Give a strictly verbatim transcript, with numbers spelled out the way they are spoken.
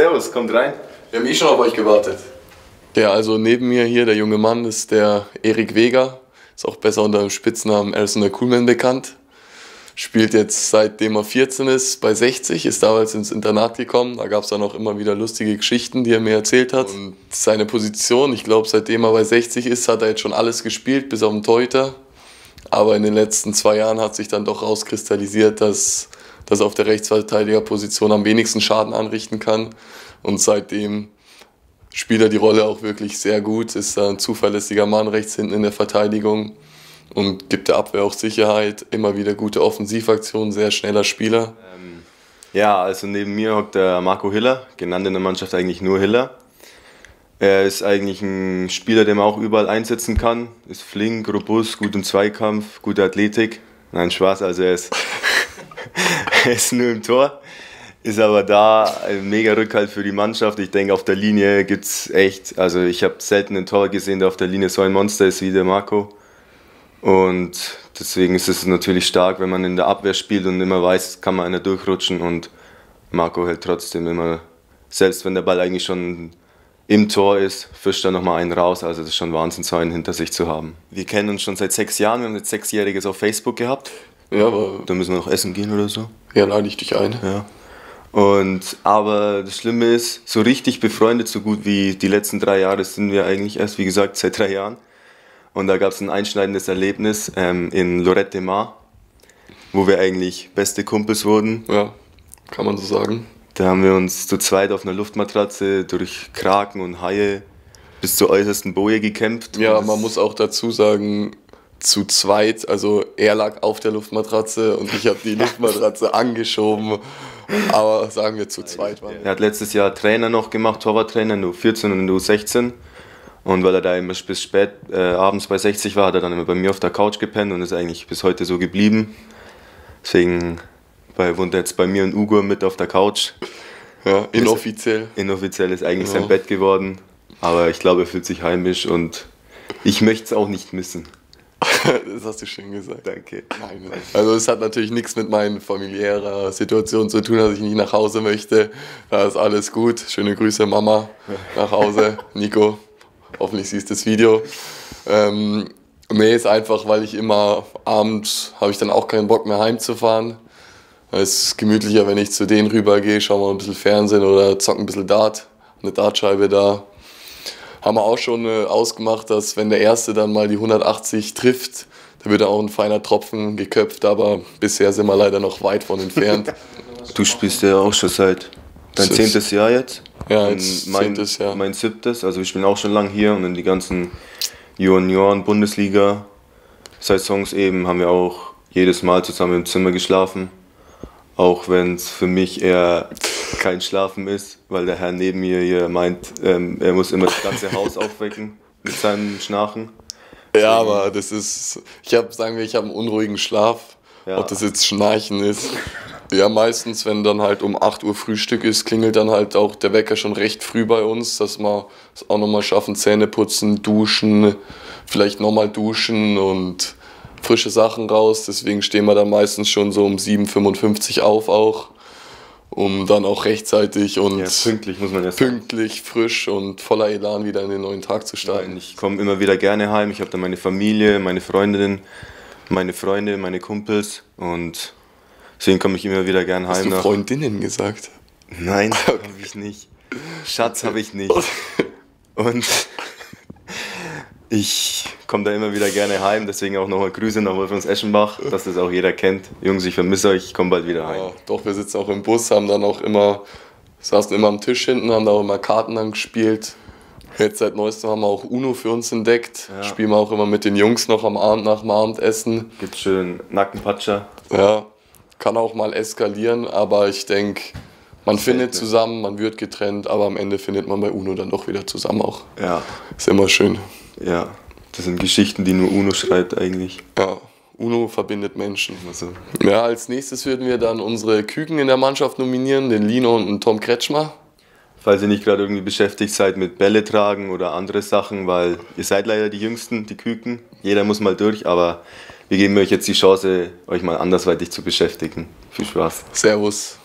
servus, kommt rein. Wir haben eh schon auf euch gewartet. Ja, also neben mir hier, der junge Mann, ist der Erik Weger. Ist auch besser unter dem Spitznamen Alexander Coolman bekannt. Spielt jetzt seitdem er vierzehn ist bei sechzig, ist damals ins Internat gekommen. Da gab es dann auch immer wieder lustige Geschichten, die er mir erzählt hat. Und seine Position, ich glaube, seitdem er bei sechzig ist, hat er jetzt schon alles gespielt, bis auf den Torhüter. Aber in den letzten zwei Jahren hat sich dann doch rauskristallisiert, dass dass er auf der Rechtsverteidigerposition am wenigsten Schaden anrichten kann. Und seitdem spielt er die Rolle auch wirklich sehr gut, ist ein zuverlässiger Mann rechts hinten in der Verteidigung und gibt der Abwehr auch Sicherheit, immer wieder gute Offensivaktionen, sehr schneller Spieler. Ähm, ja, also neben mir hockt der Marco Hiller, genannt in der Mannschaft eigentlich nur Hiller. Er ist eigentlich ein Spieler, den man auch überall einsetzen kann, ist flink, robust, gut im Zweikampf, gute Athletik. Nein, Spaß, also er ist... Er ist nur im Tor, ist aber da ein mega Rückhalt für die Mannschaft. Ich denke, auf der Linie gibt es echt, also ich habe selten einen Tor gesehen, der auf der Linie so ein Monster ist wie der Marco. Und deswegen ist es natürlich stark, wenn man in der Abwehr spielt und immer weiß, kann man einer durchrutschen. Und Marco hält trotzdem immer, selbst wenn der Ball eigentlich schon im Tor ist, fischt er nochmal einen raus. Also das ist schon Wahnsinn, so einen hinter sich zu haben. Wir kennen uns schon seit sechs Jahren, wir haben jetzt Sechsjähriges auf Facebook gehabt. Ja, aber da müssen wir noch essen gehen oder so. Ja, lade ich dich ein. Ja. Und, aber das Schlimme ist, so richtig befreundet, so gut wie die letzten drei Jahre sind wir eigentlich erst, wie gesagt, seit drei Jahren. Und da gab es ein einschneidendes Erlebnis ähm, in Lorette de Mar, wo wir eigentlich beste Kumpels wurden. Ja, kann man so sagen. Da haben wir uns zu zweit auf einer Luftmatratze durch Kraken und Haie bis zur äußersten Boje gekämpft. Ja, man muss auch dazu sagen, zu zweit, also er lag auf der Luftmatratze und ich habe die Luftmatratze angeschoben, aber sagen wir zu zweit waren wir. Er hat letztes Jahr Trainer noch gemacht, Torwarttrainer in der U vierzehn und in der U sechzehn und weil er da immer bis spät äh, abends bei sechzig war, hat er dann immer bei mir auf der Couch gepennt und ist eigentlich bis heute so geblieben. Deswegen bei, wohnt er jetzt bei mir und Ugo mit auf der Couch. Ja, inoffiziell. Ist, inoffiziell ist eigentlich ja sein Bett geworden, aber ich glaube, er fühlt sich heimisch und ich möchte es auch nicht missen. Das hast du schön gesagt. Danke. Nein, also es hat natürlich nichts mit meiner familiären Situation zu tun, dass ich nicht nach Hause möchte. Da ist alles gut. Schöne Grüße Mama nach Hause. Nico, hoffentlich siehst du das Video. Ähm, nee, ist einfach, weil ich immer abends habe ich dann auch keinen Bock mehr heimzufahren. Es ist gemütlicher, wenn ich zu denen rübergehe, schaue mal ein bisschen Fernsehen oder zocke ein bisschen Dart. Eine Dartscheibe da. Haben wir auch schon äh, ausgemacht, dass wenn der Erste dann mal die hundertachtzig trifft, da wird auch ein feiner Tropfen geköpft, aber bisher sind wir leider noch weit von entfernt. Du spielst ja auch schon seit dein zehntes Jahr jetzt. Ja, jetzt mein, zehntes Jahr. Mein siebtes, also wir spielen auch schon lang hier und in die ganzen Junioren-Bundesliga-Saisons eben haben wir auch jedes Mal zusammen im Zimmer geschlafen. Auch wenn es für mich eher kein Schlafen ist, weil der Herr neben mir hier meint, ähm, er muss immer das ganze Haus aufwecken mit seinem Schnarchen. Ja, aber das ist, ich habe, sagen wir, ich habe einen unruhigen Schlaf, ja. Ob das jetzt Schnarchen ist. Ja, meistens, wenn dann halt um acht Uhr Frühstück ist, klingelt dann halt auch der Wecker schon recht früh bei uns, dass wir es auch nochmal schaffen, Zähne putzen, duschen, vielleicht nochmal duschen und frische Sachen raus. Deswegen stehen wir dann meistens schon so um sieben Uhr fünfundfünfzig auf auch, um dann auch rechtzeitig und ja, pünktlich, muss man ja sagen. Pünktlich, frisch und voller Elan wieder in den neuen Tag zu starten. Ich komme immer wieder gerne heim. Ich habe da meine Familie, meine Freundin, meine Freunde, meine Kumpels und deswegen komme ich immer wieder gerne heim. Hast du nach. Freundinnen gesagt? Nein, okay. Habe ich nicht. Schatz habe ich nicht. Und ich komme da immer wieder gerne heim, deswegen auch nochmal Grüße nach Wolframs-Eschenbach, dass das auch jeder kennt. Jungs, ich vermisse euch, ich komme bald wieder heim. Ja, doch, wir sitzen auch im Bus, haben dann auch immer, saßen immer am Tisch hinten, haben da auch immer Karten dann gespielt. Jetzt seit neuestem haben wir auch Uno für uns entdeckt. Ja. Spielen wir auch immer mit den Jungs noch am Abend nach dem Abendessen. Gibt schön Nackenpatscher. Ja, kann auch mal eskalieren, aber ich denke, man findet zusammen, man wird getrennt, aber am Ende findet man bei Uno dann doch wieder zusammen auch. Ja. Ist immer schön. Ja, das sind Geschichten, die nur Uno schreibt eigentlich. Ja, Uno verbindet Menschen. Also. Ja, als nächstes würden wir dann unsere Küken in der Mannschaft nominieren, den Lino und den Tom Kretschmer. Falls ihr nicht gerade irgendwie beschäftigt seid mit Bälle tragen oder andere Sachen, weil ihr seid leider die Jüngsten, die Küken. Jeder muss mal durch, aber wir geben euch jetzt die Chance, euch mal andersweitig zu beschäftigen. Viel Spaß. Servus.